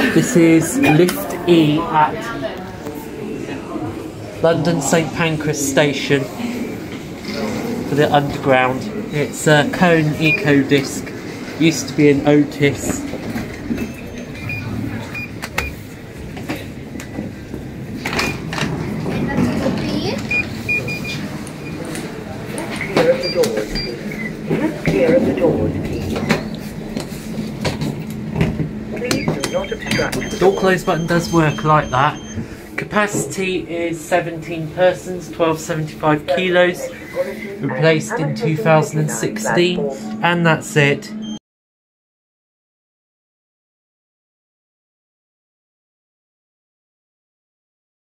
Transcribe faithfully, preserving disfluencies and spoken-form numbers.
This is lift E at London Saint Pancras station for the underground. It's a Kone Eco Disc. Used to be an Otis. Clear of the doors. Clear of the doors, please. Please do not obstruct. Door close button does work like that. Capacity is seventeen persons, twelve seventy-five kilos. Replaced in two thousand sixteen, and that's it.